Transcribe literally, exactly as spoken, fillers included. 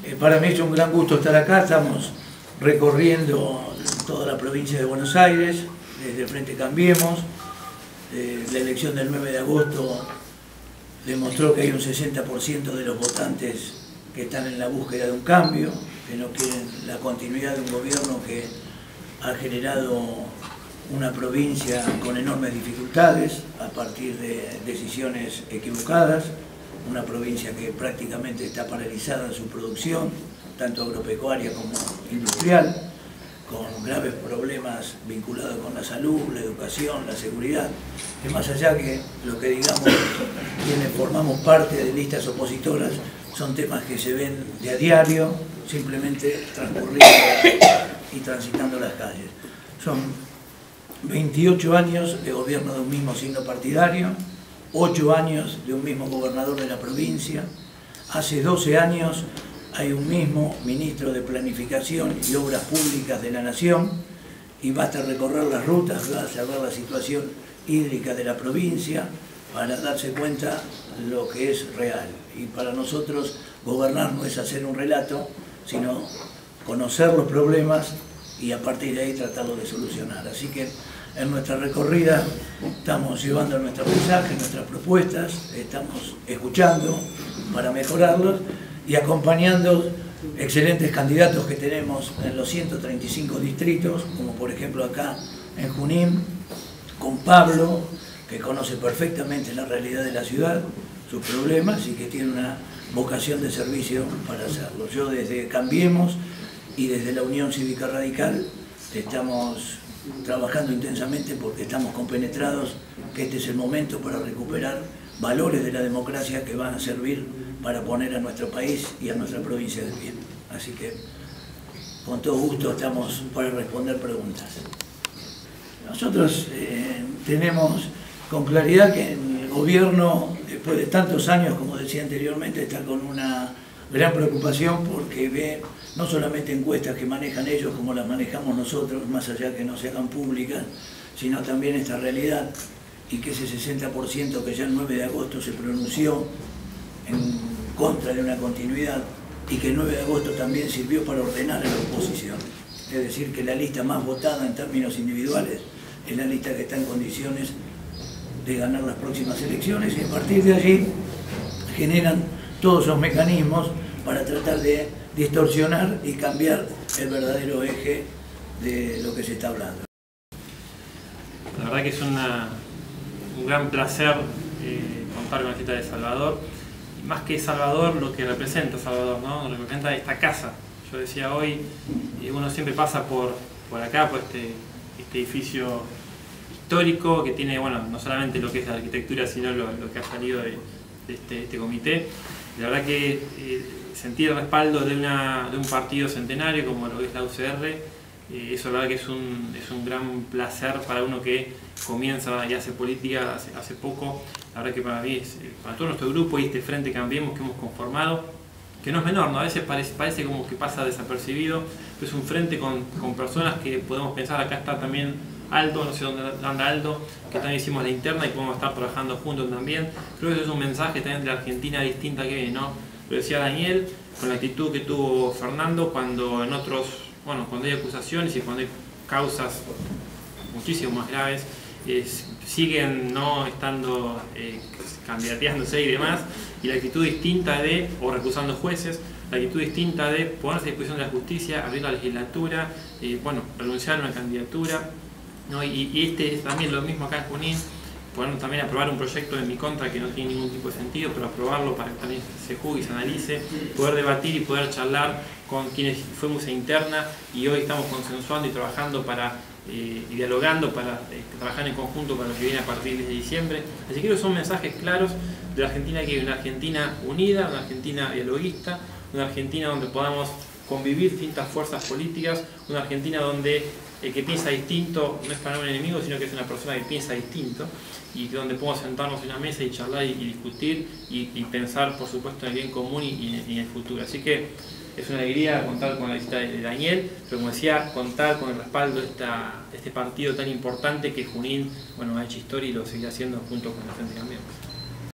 Eh, para mí es un gran gusto estar acá. Estamos recorriendo toda la provincia de Buenos Aires, desde el Frente Cambiemos. Eh, la elección del nueve de agosto demostró que hay un sesenta por ciento de los votantes que están en la búsqueda de un cambio, que no quieren la continuidad de un gobierno que ha generado una provincia con enormes dificultades a partir de decisiones equivocadas, una provincia que prácticamente está paralizada en su producción, tanto agropecuaria como industrial, con graves problemas vinculados con la salud, la educación, la seguridad, que más allá que lo que digamos quienes formamos parte de listas opositoras, son temas que se ven de a diario, simplemente transcurriendo y transitando las calles. Son veintiocho años de gobierno de un mismo signo partidario, ocho años de un mismo gobernador de la provincia, hace doce años hay un mismo ministro de Planificación y Obras Públicas de la Nación, y basta recorrer las rutas, basta ver la situación hídrica de la provincia para darse cuenta lo que es real. Y para nosotros gobernar no es hacer un relato, sino conocer los problemas y a partir de ahí tratarlo de solucionar. Así que en nuestra recorrida estamos llevando nuestro mensaje, nuestras propuestas, estamos escuchando para mejorarlos y acompañando excelentes candidatos que tenemos en los ciento treinta y cinco distritos, como por ejemplo acá en Junín, con Pablo, que conoce perfectamente la realidad de la ciudad, sus problemas y que tiene una vocación de servicio para hacerlo. Yo desde Cambiemos y desde la Unión Cívica Radical estamos trabajando intensamente porque estamos compenetrados que este es el momento para recuperar valores de la democracia que van a servir para poner a nuestro país y a nuestra provincia de pie. Así que con todo gusto estamos para responder preguntas. Nosotros eh, tenemos con claridad que el gobierno, después de tantos años, como decía anteriormente, está con una gran preocupación porque ve no solamente encuestas que manejan ellos como las manejamos nosotros, más allá que no se hagan públicas, sino también esta realidad y que ese sesenta por ciento que ya el nueve de agosto se pronunció en contra de una continuidad y que el nueve de agosto también sirvió para ordenar a la oposición. Es decir, que la lista más votada en términos individuales es la lista que está en condiciones de ganar las próximas elecciones y a partir de allí generan todos esos mecanismos para tratar de distorsionar y cambiar el verdadero eje de lo que se está hablando. La verdad que es una, un gran placer eh, contar con la visita de Salvador. Y más que Salvador, lo que representa Salvador, ¿no? Lo que representa esta casa. Yo decía hoy, eh, uno siempre pasa por, por acá, por este, este edificio histórico que tiene, bueno, no solamente lo que es la arquitectura, sino lo, lo que ha salido de, de este, este comité. La verdad que eh, sentir el respaldo de, una, de un partido centenario como lo que es la U C R, eh, eso la verdad que es un, es un gran placer para uno que comienza y hace política hace, hace poco. La verdad que para mí, es, para todo nuestro grupo y este Frente Cambiemos que hemos conformado, que no es menor, ¿no? A veces parece, parece como que pasa desapercibido, pero es un frente con, con personas que podemos pensar, acá está también Aldo, no sé dónde anda Aldo, que también hicimos la interna y podemos estar trabajando juntos también. Creo que eso es un mensaje también de la Argentina distinta que viene, ¿no? Lo decía Daniel, con la actitud que tuvo Fernando cuando en otros, bueno, cuando hay acusaciones y cuando hay causas muchísimo más graves, eh, siguen no estando eh, candidateándose y demás, y la actitud distinta de, o recusando jueces, la actitud distinta de ponerse a disposición de la justicia, abrir la legislatura, eh, bueno, renunciar a una candidatura, ¿no? y, y este es también lo mismo acá en Junín, poder también aprobar un proyecto en mi contra que no tiene ningún tipo de sentido, pero aprobarlo para que también se juzgue y se analice, poder debatir y poder charlar con quienes fuimos a interna y hoy estamos consensuando y trabajando para eh, y dialogando para eh, trabajar en conjunto para lo que viene a partir de diciembre. Así que son mensajes claros de la Argentina, que es una Argentina unida, una Argentina dialoguista, una Argentina donde podamos convivir distintas fuerzas políticas, una Argentina donde el que piensa distinto no es para un enemigo, sino que es una persona que piensa distinto y donde podemos sentarnos en una mesa y charlar y, y discutir y, y pensar, por supuesto, en el bien común y, y, en, y en el futuro. Así que es una alegría contar con la visita de Daniel, pero como decía, contar con el respaldo de, esta, de este partido tan importante que Junín, bueno, ha hecho historia y lo seguirá haciendo junto con la Frente Cambiemos.